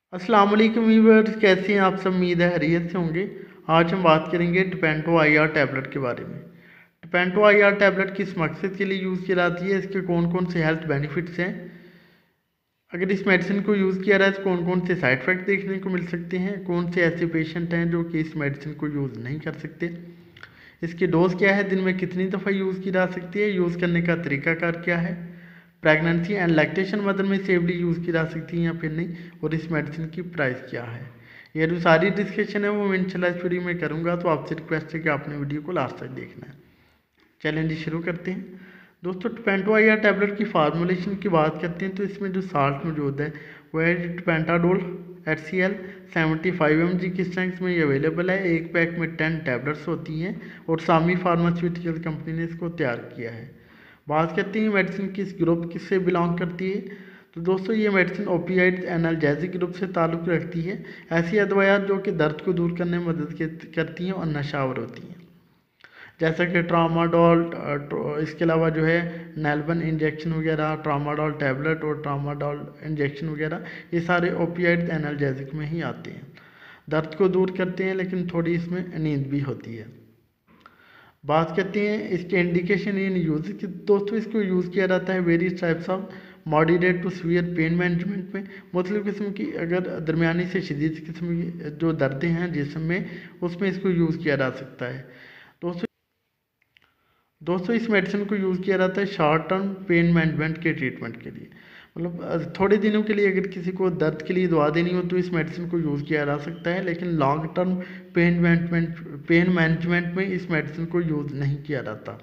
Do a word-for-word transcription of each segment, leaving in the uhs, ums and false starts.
अस्सलाम वालेकुम व्यूअर्स, कैसे हैं आप सब। उम्मीद है खैरियत से होंगे। आज हम बात करेंगे टपेंटो आई आर टैबलेट के बारे में। टपेंटो आई आर टैबलेट किस मकसद के लिए यूज़ की जाती है, इसके कौन कौन से हेल्थ बेनिफिट्स हैं, अगर इस मेडिसिन को यूज़ किया जाए तो कौन कौन से साइड इफ़ेक्ट देखने को मिल सकते हैं, कौन से ऐसे पेशेंट हैं जो कि इस मेडिसिन को यूज़ नहीं कर सकते, इसकी डोज क्या है, दिन में कितनी दफ़ा यूज़ की जा सकती है, यूज़ करने का तरीकाकार क्या है, प्रेगनेंसी एंड लैक्टेशन मदर में सेफली यूज़ की जा सकती है या फिर नहीं, और इस मेडिसिन की प्राइस क्या है। ये जो सारी डिस्कशन है वो मैं इंशाल्लाह इस वीडियो में करूँगा, तो आपसे रिक्वेस्ट है कि आपने वीडियो को लास्ट तक देखना है। चैलेंज शुरू करते हैं दोस्तों। टपेंटो आई आर टैबलेट की फार्मूलेशन की बात करते हैं तो इसमें जो साल्ट मौजूद है वो है tapentadol H C L seventy five M G की स्ट्रेंथ में ये अवेलेबल है। एक पैक में टेन टैबलेट्स होती हैं और सामी फार्मास्यूटिकल कंपनी ने इसको तैयार किया है। बात करते हैं मेडिसिन किस ग्रुप किससे बिलोंग करती है, तो दोस्तों ये मेडिसिन ओपियाइड्स एनाल्जेसिक ग्रुप से ताल्लुक़ रखती है। ऐसी अदवायात जो कि दर्द को दूर करने में मदद करती हैं और नशावर होती हैं, जैसा कि ट्रामाडोल, इसके अलावा जो है नेल्बन इंजेक्शन वगैरह, ट्रामाडोल टैबलेट और ट्रामाडोल इंजेक्शन वगैरह, ये सारे ओपियाइड्स एनाल्जेसिक में ही आते हैं। दर्द को दूर करते हैं लेकिन थोड़ी इसमें नींद भी होती है। बात करते हैं इसके इंडिकेशन इन यूज की, दोस्तों इसको यूज़ किया जाता है various types of moderate to severe pain management में। मुख्तलिफ किस्म की अगर दरमियानी से शदीद किस्म की जो दर्दें हैं जिस्म में, उसमें इसको यूज़ किया जा सकता है। दोस्तों दोस्तों इस मेडिसिन को यूज़ किया जाता है शॉर्ट टर्म पेन मैनेजमेंट के ट्रीटमेंट के लिए, मतलब थोड़े दिनों के लिए अगर किसी को दर्द के लिए दवा देनी हो तो इस मेडिसिन को यूज़ किया जा सकता है, लेकिन long term pain management pain management में इस मेडिसिन को यूज़ नहीं किया जाता।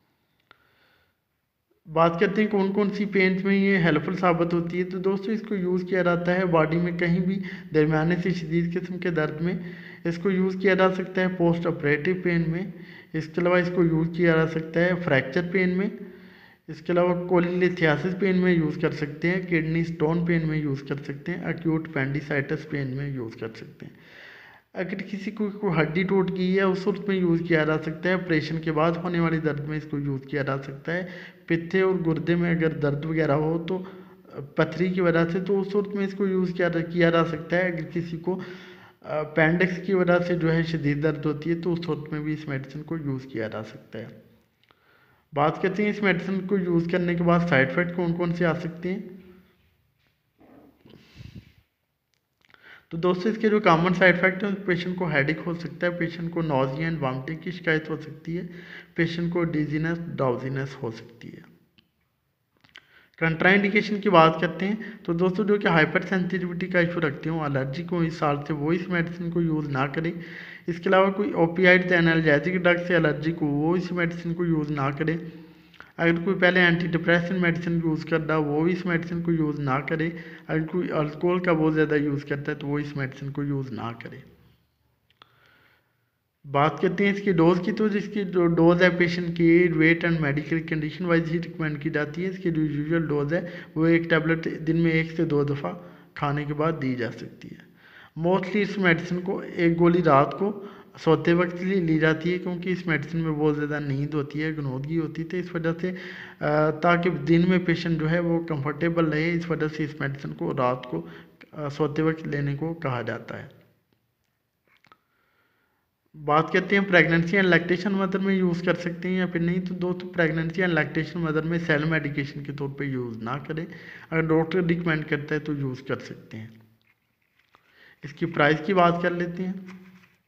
बात करते हैं कौन कौन सी पेन्स में ये हेल्पफुल साबित होती है, तो दोस्तों इसको यूज़ किया जाता है बॉडी में कहीं भी दरमियाने से शदीद किस्म के दर्द में। इसको यूज़ किया जा सकता है पोस्ट ऑपरेटिव पेन में। इसके अलावा इसको यूज़ किया जा सकता है फ्रैक्चर पेन में। इसके अलावा कोलिलिथियासिस पेन में यूज़ कर सकते हैं, किडनी स्टोन पेन में यूज़ कर सकते हैं, एक्यूट पेंडिसाइटिस पेन में यूज़ कर सकते हैं। अगर किसी को, को हड्डी टूट गई है उस सूरत में यूज़ किया जा सकता है। ऑपरेशन के बाद होने वाली दर्द में इसको यूज़ किया जा सकता है। पित्ते और गुर्दे में अगर दर्द वगैरह हो तो पथरी की वजह से, तो उस सूरत में इसको यूज़ किया किया जा सकता है। अगर किसी को अपेंडिक्स की वजह से जो है शदीद दर्द होती है तो उस सूरत में भी इस मेडिसिन को यूज़ किया जा सकता है। बात करते हैं इस मेडिसिन को यूज़ करने के बाद साइड इफ़ेक्ट कौन कौन से आ सकते हैं, तो दोस्तों इसके जो कॉमन साइड इफेक्ट हैं, पेशेंट को हेडेक हो सकता है, पेशेंट को नॉजिया एंड वॉमिटिंग की शिकायत हो सकती है, पेशेंट को डिजीनेस ड्राउजीनेस हो सकती है। कंट्राइंडिकेशन की बात करते हैं तो दोस्तों जो कि हाइपर सेंसिटिविटी का इशू रखते हो, एलर्जी को इस साल से वो इस मेडिसिन को यूज़ ना करें। इसके अलावा कोई ओपियाइड्स एनाल्जेसिक ड्रग से एलर्जी को वो इस मेडिसिन को यूज़ ना करें। अगर कोई पहले एंटी डिप्रेशन मेडिसिन यूज़ करता है वो इस मेडिसिन को यूज़ ना करे। अगर कोई अल्कोहल का बहुत ज़्यादा यूज़ करता है तो वो इस मेडिसिन को यूज़ ना करे। बात करते हैं इसकी डोज़ की, तो जिसकी जो डोज़ है पेशेंट की age weight and medical condition wise ही रिकमेंड की जाती है। इसकी जो यूजुअल डोज़ है वो एक टैबलेट दिन में एक से दो दफ़ा खाने के बाद दी जा सकती है। मोस्टली इस मेडिसिन को एक गोली रात को सोते वक्त ली ली जाती है, क्योंकि इस मेडिसिन में बहुत ज़्यादा नींद होती है, गनौदगी होती है, तो इस वजह से ताकि दिन में पेशेंट जो है वो कंफर्टेबल रहे, इस वजह से इस मेडिसिन को रात को सोते वक्त लेने को कहा जाता है। बात करते हैं प्रेगनेंसी एंड लैक्टेशन मदर में यूज़ कर सकते हैं या फिर नहीं, तो दोस्तों प्रेगनेंसी एंड लैक्टेशन मदर में सेल मेडिकेशन के तौर पे यूज़ ना करें। अगर डॉक्टर रिकमेंड करता है तो यूज़ कर सकते हैं। इसकी प्राइस की बात कर लेते हैं।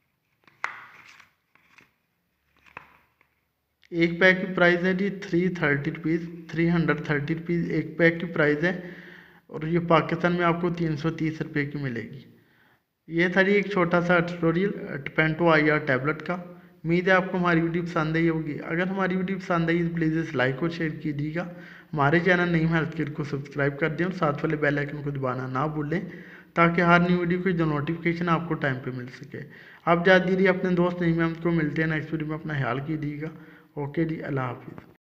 एक पैक की प्राइस है जी three thirty rupees three hundred thirty rupees एक पैक की प्राइस है, और ये पाकिस्तान में आपको तीन सौ तीस रुपये की मिलेगी। ये था जी एक छोटा सा tutorial Tapento I R tablet का। उम्मीद है आपको हमारी वीडियो पसंद आई होगी। अगर हमारी वीडियो पसंद आई तो प्लीज़ इस लाइक और शेयर कीजिएगा। हमारे चैनल नईम हेल्थ केयर को सब्सक्राइब कर दें और साथ वाले बेल आइकन को दबाना ना भूलें, ताकि हर न्यू वीडियो की जो नोटिफिकेशन आपको टाइम पे मिल सके। आप जा दीजिए अपने दोस्त नईम को, मिलते हैं नेक्स्ट वीडियो में, अपना ख्याल कीजिएगा। ओके जी, अल्लाह हाफिज़।